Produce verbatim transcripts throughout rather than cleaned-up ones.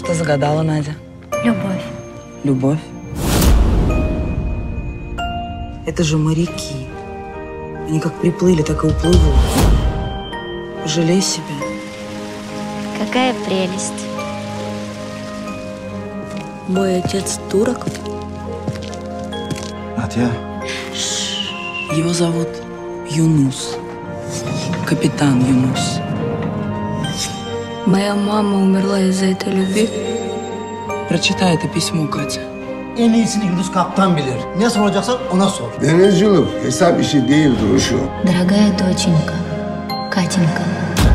Что загадала Надя? Любовь. Любовь? Это же моряки. Они как приплыли, так и уплывут. Жалей себя. Какая прелесть. Мой отец турок. Надя. Его зовут Юнус. Капитан Юнус. Моя мама умерла из-за этой любви. Прочитай это письмо, Катя. En iyisini Yunus Kaptan bilir. Ne soracaksan ona sor. Denizcilik hesap işi değil duruşu. Дорогая доченька, Катенька.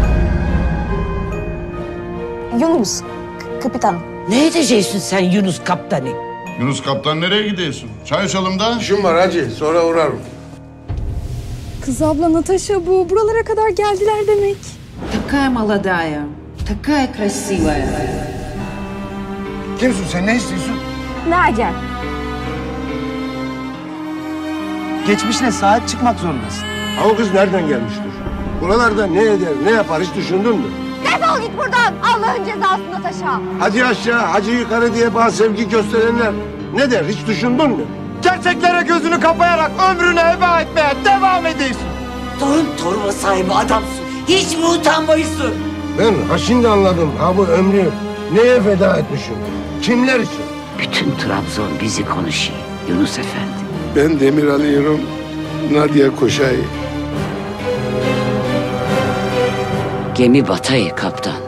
Yunus, kapitan. Ne edeceksin sen Yunus Kaptan'ı? Yunus kaptan nereye gidiyorsun? Çay içelim da. İşim var hacı, sonra uğrarım. Kız abla Natasha bu. Buralara kadar geldiler demek. Такая молодая, такая красивая. Kimsin sen, ne istiyorsun? Nadia. Geçmişine sahip çıkmak zorundasın. Ha o kız nereden gelmiştir? Buralarda ne eder, ne yapar hiç düşündün mü? Defol git buradan. Allah'ın cezası Natasha. Hacı aşağı, hacı yukarı diye bana sevgi gösterenler ne der hiç düşündün mü? Gerçeklere gözünü kapayarak ömrünü heba etmeye devam ediyorsun. Torun torba sahibi adamsın. Hiç mi utanmayısın? Ben ha şimdi anladım ha bu ömrü neye feda etmişim? Kimler için? Bütün Trabzon bizi konuşuyor Yunus Efendi. Ben demir alıyorum, Nadia koşayı. Gemi batayı kaptan.